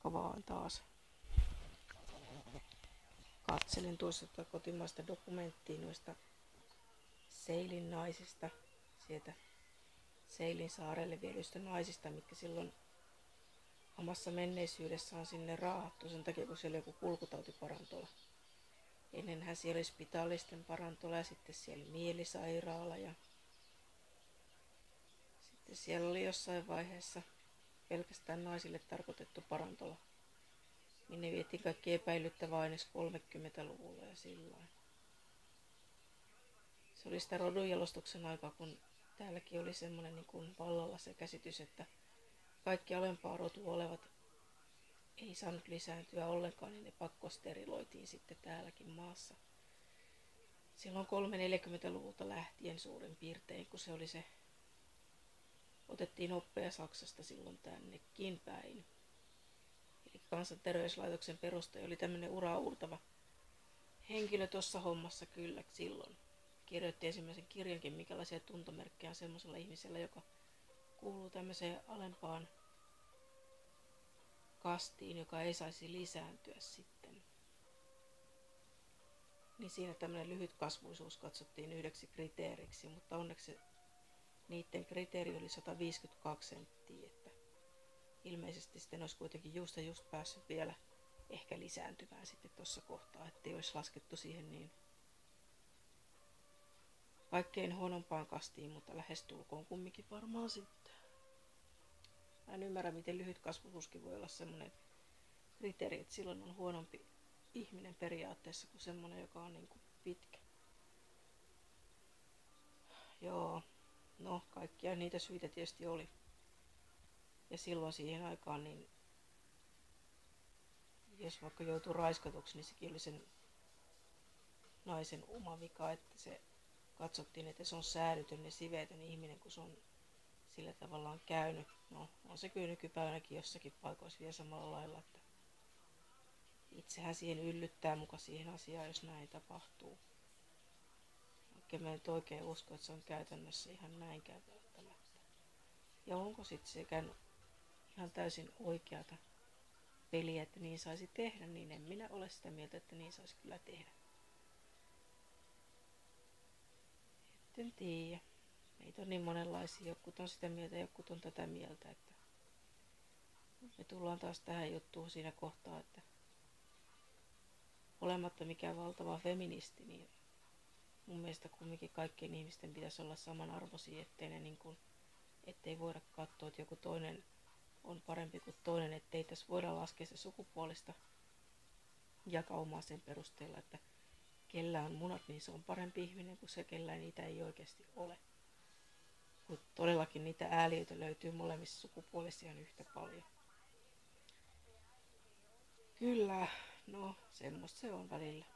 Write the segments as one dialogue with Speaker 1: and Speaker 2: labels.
Speaker 1: Moikka vaan taas. Katselin tuossa kotimaista dokumenttia noista Seilin naisista, sieltä Seilin saarelle viedyistä naisista, mitkä silloin omassa menneisyydessä on sinne raahattu sen takia, kun siellä oli joku kulkutautiparantola. Ennenhän siellä oli spitaalisten parantola ja sitten siellä oli mielisairaala ja sitten siellä oli jossain vaiheessa pelkästään naisille tarkoitettu parantola, minne vietiin kaikki epäilyttävää aines 30-luvulla ja silloin. Se oli sitä rodunjalostuksen aikaa, kun täälläkin oli semmoinen niin kuin vallalla se käsitys, että kaikki alempaa rotua olevat ei saanut lisääntyä ollenkaan, niin ne pakkosteriloitiin sitten täälläkin maassa. Silloin 340-luvulta lähtien suurin piirtein, kun se oli se, otettiin oppeja Saksasta silloin tännekin päin. Eli kansanterveyslaitoksen perustaja oli tämmöinen uraurtava henkilö tuossa hommassa kyllä silloin. Kirjoitti ensimmäisen kirjankin, mikälaisia tuntomerkkejä on semmoisella ihmisellä, joka kuuluu tämmöiseen alempaan kastiin, joka ei saisi lisääntyä sitten. Niin siinä tämmöinen lyhytkasvuisuus katsottiin yhdeksi kriteeriksi, mutta onneksi niiden kriteeri oli 152 senttiä, että ilmeisesti sitten olisi kuitenkin just päässyt vielä ehkä lisääntymään sitten tuossa kohtaa, ettei olisi laskettu siihen niin kaikkein huonompaan kastiin, mutta lähestulkoon kumminkin varmaan sitten. Mä en ymmärrä, miten lyhyt kasvusuuskin voi olla semmoinen kriteeri, että silloin on huonompi ihminen periaatteessa kuin semmoinen, joka on niin kuin pitkä. Joo, no kaikkia niitä syitä tietysti oli. Ja silloin siihen aikaan, niin jos vaikka joutuu raiskatuksi, niin sekin oli sen naisen oma vika, että se katsottiin, että se on säädytön ja siveetön ihminen, kun se on sillä tavallaan käynyt. No, on se kyllä nykypäivänäkin jossakin paikoissa vielä samalla lailla, että itsehän siihen yllyttää muka siihen asiaan, jos näin tapahtuu. Oikein mä nyt oikein usko, että se on käytännössä ihan näin välttämättä. Ja onko sitten sekä ihan täysin oikeata peliä, että niin saisi tehdä, niin en minä ole sitä mieltä, että niin saisi kyllä tehdä. En tiedä. Meitä on niin monenlaisia, jokut on sitä mieltä ja jokut on tätä mieltä, että me tullaan taas tähän juttuun siinä kohtaa, että olematta mikään valtava feministi, niin mun mielestä kumminkin kaikkien ihmisten pitäisi olla samanarvoisia, ettei voida katsoa, että joku toinen on parempi kuin toinen, ettei tässä voida laskea se sukupuolista jakaumaa sen perusteella, että kellä on munat, niin se on parempi ihminen kuin se, kellä niitä ei oikeasti ole. Kun todellakin niitä ääliöitä löytyy molemmissa sukupuolissa ihan yhtä paljon. Kyllä, no semmoista se on välillä.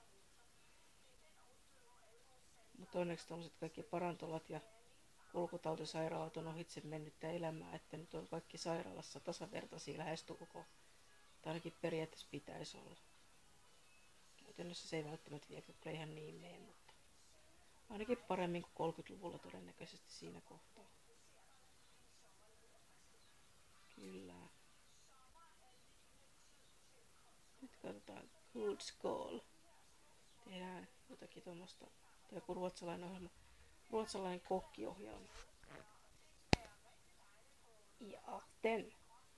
Speaker 1: Mutta onneksi tommoset kaikki parantolat ja kulkutautisairaalat on ohitse mennyttä elämää, että nyt on kaikki sairaalassa tasavertaisia lähestulkoon. Tai ainakin periaatteessa pitäisi olla. Käytännössä se ei välttämättä vielä kyllä ihan niin mene, mutta ainakin paremmin kuin 30-luvulla todennäköisesti siinä kohtaa. Kyllä. Nyt katsotaan Good School. Tehdään jotakin tuommoista, joku ruotsalainen ohjelma. Ruotsalainen kokkiohjelma. Ja ten.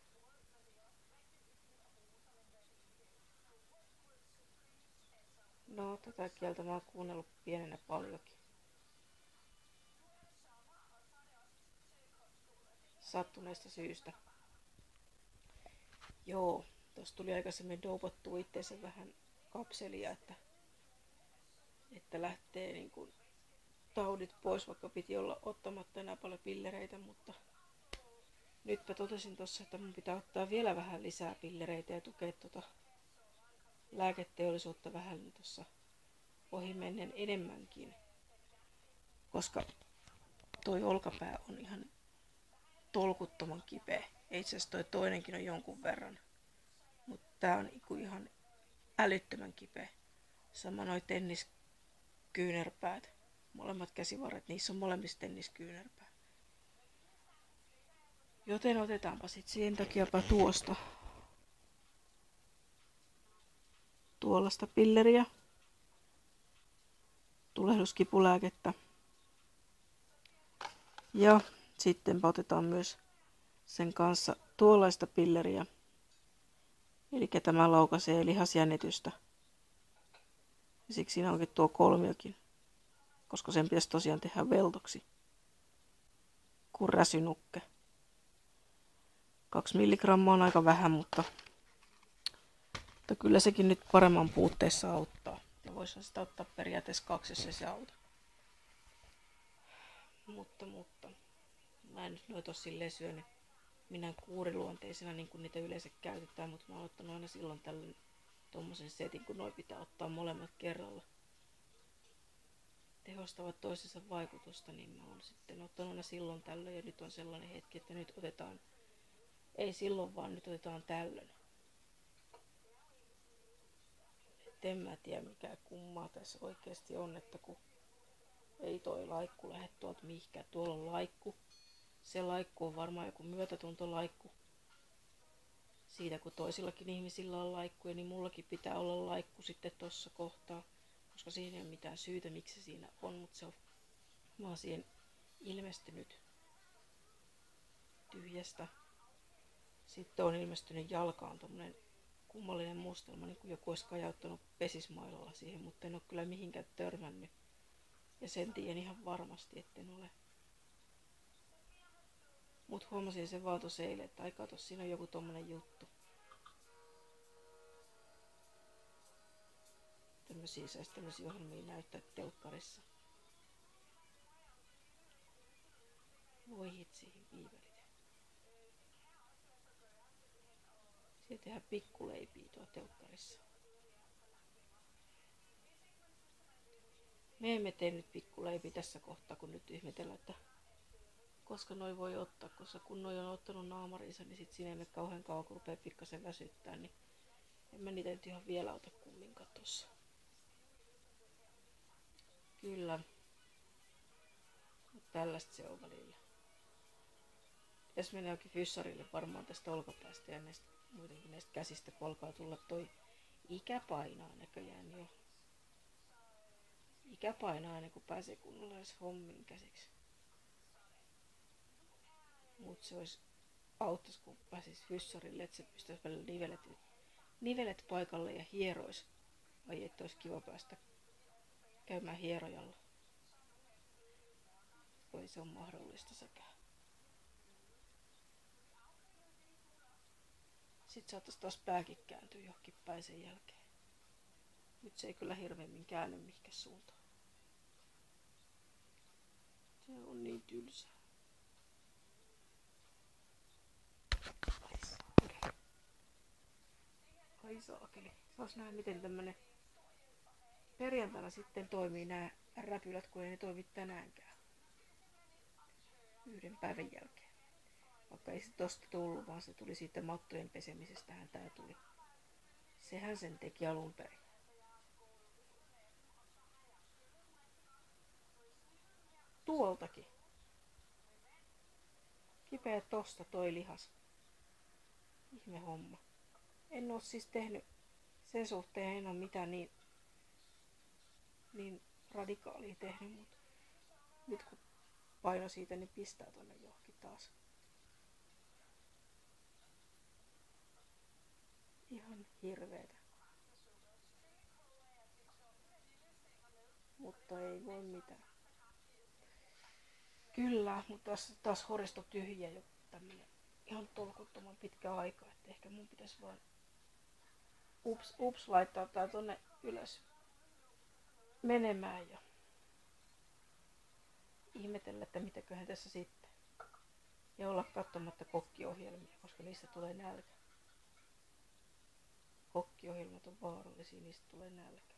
Speaker 1: No, tätä kieltä mä oon kuunnellut pienenä paljonkin. Sattuneesta syystä. Joo, tossa tuli aikaisemmin doupattua itseensä vähän kapselia, että lähtee niin kuin taudit pois, vaikka piti olla ottamatta enää paljon pillereitä, mutta nytpä totesin tossa, että mun pitää ottaa vielä vähän lisää pillereitä ja tukea lääketeollisuutta vähän tuossa ohimennen enemmänkin, koska toi olkapää on ihan tolkuttoman kipeä. Itse asiassa toi toinenkin on jonkun verran, mutta tää on ihan älyttömän kipeä. Sama noi tenniskyynärpäät, molemmat käsivarret, niissä on molemmissa tenniskyynärpää. Joten otetaanpa sit sen takiapa tuosta tuollaista pilleriä, tulehduskipulääkettä. Ja sitten otetaan myös sen kanssa tuollaista pilleriä. Eli tämä laukaisee lihasjännitystä. Ja siksi siinä onkin tuo kolmiokin, koska sen pitäisi tosiaan tehdä veltoksi kuin räsynukke. 2 milligrammaa on aika vähän, mutta kyllä sekin nyt paremman puutteessa auttaa. Ja voisi sitä ottaa periaatteessa 2, jos se auta. Mutta mä en nyt noita ole silleen syönyt minä kuuriluonteisena niin kuin niitä yleensä käytetään, mutta mä oon ottanut aina silloin tällöin tommosen setin, kun noi pitää ottaa molemmat kerralla. Tehostavat toisensa vaikutusta, niin mä oon sitten ottanut aina silloin tällöin ja nyt on sellainen hetki, että nyt otetaan, ei silloin vaan nyt otetaan tällöin. Et en mä tiedä mikä kummaa tässä oikeasti on, että kun ei toi laikku lähde tuolta mihinkään, tuolla on laikku. Se laikku on varmaan joku myötätuntolaikku. Siitä kun toisillakin ihmisillä on laikkuja, niin mullakin pitää olla laikku sitten tossa kohtaa. Koska siinä ei ole mitään syytä, miksi se siinä on, mutta se on vaan siihen ilmestynyt tyhjästä. Sitten on ilmestynyt jalkaan tommonen kummallinen mustelma, niin kuin joku olisi kajauttanut pesismailalla siihen, mutta en ole kyllä mihinkään törmännyt. Ja sen tiedän ihan varmasti, etten ole. Mut huomasin sen vaan tossa eilen, että ai kato, siinä on joku tommonen juttu. Tämmösiä ohjelmia näyttää telkkarissa. Voi hitsi, viivelit. Siellä tehdään pikkuleipiä tuo telkkarissa. Me emme tee nyt pikkuleipiä tässä kohtaa, kun nyt ihmetellään, että koska noi voi ottaa, koska kun noi on ottanut naamarinsa, niin sit siinä ei mene kauhean kauan, kun rupeaa pikkasen väsyttää, niin en mä niitä nyt ihan vielä ota kumminkaan tossa. Kyllä. Mutta tällaista se on välillä. Pitäis mennä jokin fyssarille varmaan tästä olkapäästä ja näistä, muutenkin näistä käsistä, kun alkaa tulla toi ikä painaa näköjään jo. Ikä painaa ennen kuin pääsee kunnolla edes hommiin käsiksi. Mut se olisi auttais kun pääsis fyssarille, että se pystyisi välillä nivelet paikalle ja hierois. Ai että olisi kiva päästä käymään hierojalla. Voi se on mahdollista sekään. Sitten saatais taas pääkin kääntyä johonkin päin sen jälkeen. Nyt se ei kyllä hirveemmin käänny mihinkään suuntaan. Se on niin tylsää. Ai saakeli. Saas nähdä miten tämmönen perjantaina sitten toimii nämä räpylät, kun ei ne toimi tänäänkään. 1 päivän jälkeen. Vaikka ei se tosta tullut, vaan se tuli siitä mattojen pesemisestähän tää tuli. Sehän sen teki alun perin. Tuoltakin. Kipeä tosta toi lihas. Ihme homma. En oo siis tehnyt sen suhteen, en oo mitään niin radikaalia tehnyt, mutta nyt kun paino siitä, niin pistää tonne johonkin taas. Ihan hirveetä. Mutta ei voi mitään. Kyllä, mutta taas horisto tyhjä jo tämmönen ihan tolkuttoman pitkä aika, että ehkä mun pitäisi vaan ups laittaa tää tonne ylös menemään ja ihmetellä, että mitäköhän tässä sitten. Ja olla katsomatta kokkiohjelmia, koska niistä tulee nälkä. Kokkiohjelmat on vaarallisia, niistä tulee nälkä.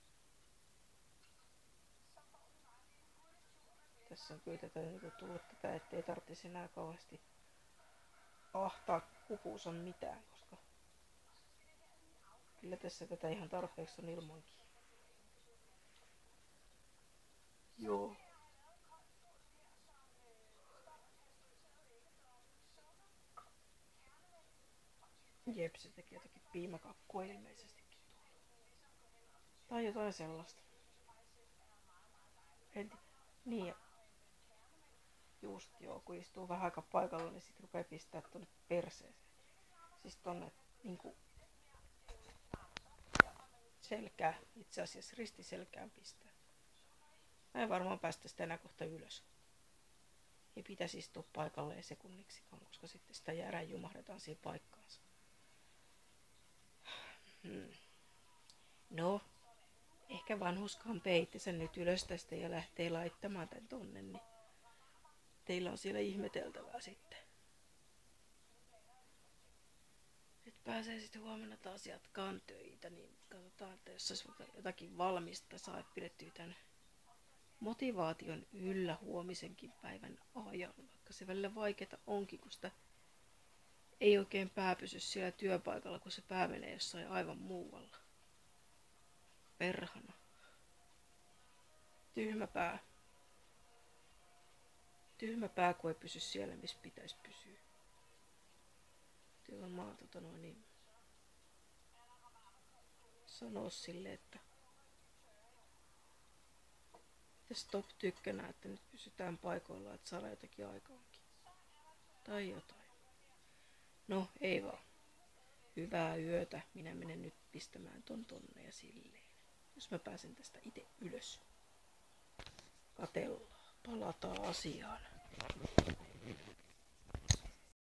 Speaker 1: Tässä on kyllä tätä tullut tätä, ettei tarvitsisi enää kauheasti ahtaa kukuunsa mitään, koska kyllä tässä tätä ihan tarpeeksi on ilmankin. Joo. Jep, se teki jotakin piimakakkua ilmeisestikin tuolla. Tai jotain sellaista. Niin, just joo, kun istuu vähän aika paikalla, niin sit rupeaa pistää tonne perseeseen. Siis tonne niinku selkää, itse asiassa ristiselkään pistää. Mä en varmaan päästä sitä enää kohta ylös. Ei pitäisi istua paikalleen sekunniksikaan, koska sitten sitä jäädään jumahdetaan siihen paikkaansa. No, ehkä vanhuskaan peitti sen nyt ylös tästä ja lähtee laittamaan tän tonne, niin teillä on siellä ihmeteltävää sitten. Nyt pääsee sitten huomenna taas jatkaan töitä, niin katsotaan, että jos olisi jotakin valmista, saa pidettyä tämän motivaation yllä huomisenkin päivän ajan, vaikka se välillä vaikeaa onkin, kun sitä ei oikein pää pysy siellä työpaikalla, kun se pää menee jossain aivan muualla. Perhana. Tyhmä pää. Tyhmä pää, kun ei pysy siellä, missä pitäisi pysyä. Työ on maa niin sanoa sille, että stop tykkänä, että nyt pysytään paikoilla, että saadaan jotakin aikaankin. Tai jotain. No, ei vaan. Hyvää yötä. Minä menen nyt pistämään ton tonne ja silleen. Jos mä pääsen tästä itse ylös. Katellaan. Palataan asiaan.